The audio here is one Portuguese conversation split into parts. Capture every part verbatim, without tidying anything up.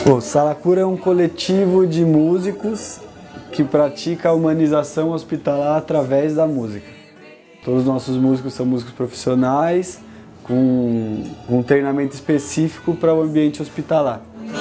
O Saracura é um coletivo de músicos que pratica a humanização hospitalar através da música. Todos os nossos músicos são músicos profissionais, com um treinamento específico para o ambiente hospitalar.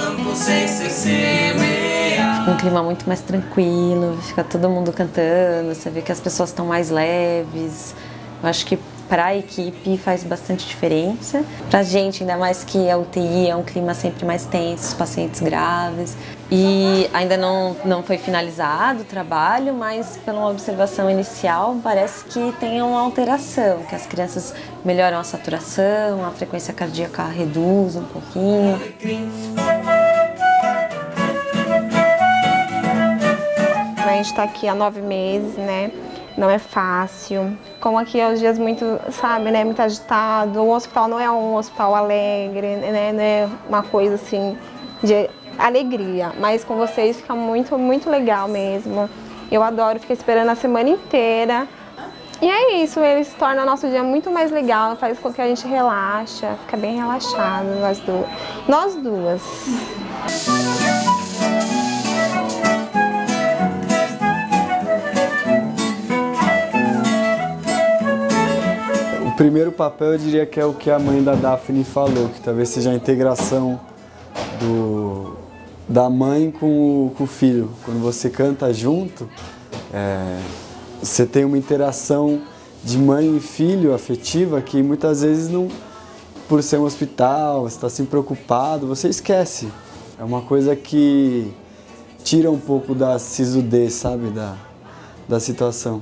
Fica um clima muito mais tranquilo, fica todo mundo cantando, você vê que as pessoas estão mais leves. Eu acho que para a equipe faz bastante diferença. Para a gente, ainda mais que a U T I é um clima sempre mais tenso, os pacientes graves. E ainda não, não foi finalizado o trabalho, mas pela observação inicial parece que tem uma alteração, que as crianças melhoram a saturação, a frequência cardíaca reduz um pouquinho. A gente está aqui há nove meses, né? Não é fácil. Como aqui é os dias muito, sabe, né, muito agitado. O hospital não é um hospital alegre, né, não é uma coisa assim de alegria. Mas com vocês fica muito, muito legal mesmo. Eu adoro, fico esperando a semana inteira. E é isso, eles tornam o nosso dia muito mais legal, faz com que a gente relaxa, fica bem relaxado, nós duas. Nós duas. O primeiro papel eu diria que é o que a mãe da Daphne falou, que talvez seja a integração do, da mãe com o, com o filho. Quando você canta junto, é, você tem uma interação de mãe e filho afetiva que muitas vezes, não, por ser um hospital, você está sempre preocupado, você esquece. É uma coisa que tira um pouco da sisudez, sabe, da, da situação.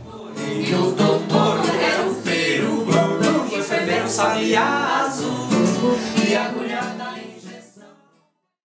Sabiá azul e agulha